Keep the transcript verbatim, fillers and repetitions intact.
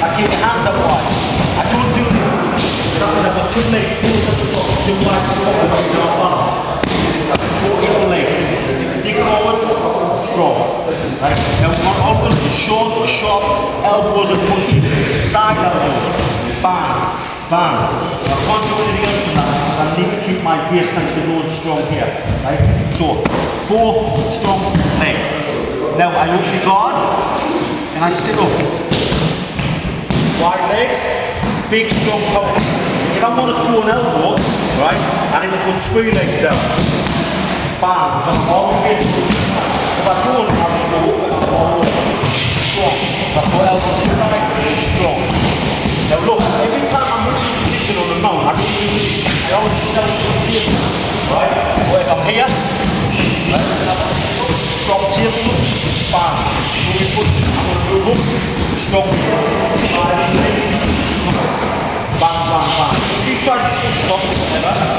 I keep my hands up wide. I don't do this. Sometimes I've got two legs close at the top, two wide at the bottom, to our balance. Four equal legs. Stick, stick forward, strong. Right? Now we want to open the short, sharp elbows and punches. Side elbows. Bang, bang. I can't do anything else than that because I need to keep my base tension going strong here. Right? So, four strong legs. Now I open the guard and I sit up. Wide legs, big strong power. If I want to throw an elbow, right, I need to put three legs down. Bam, because I'm all the way through. If I don't, I'll just go up and I'll all the way. Strong. If I put elbows inside, strong. Now look, every time I'm in position on the mount, I don't use, I always shout to the table. Right? So if I'm here, right, strong table, bam. Moving foot, I'm going to move up, strong, bang, bang, bang. If you try to push strong, whatever,